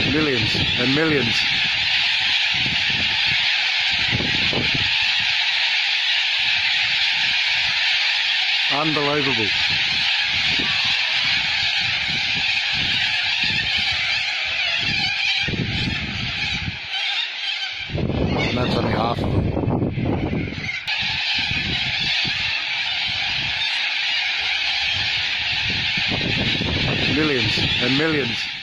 Millions and millions. Unbelievable. And that's only half of them. Millions and millions.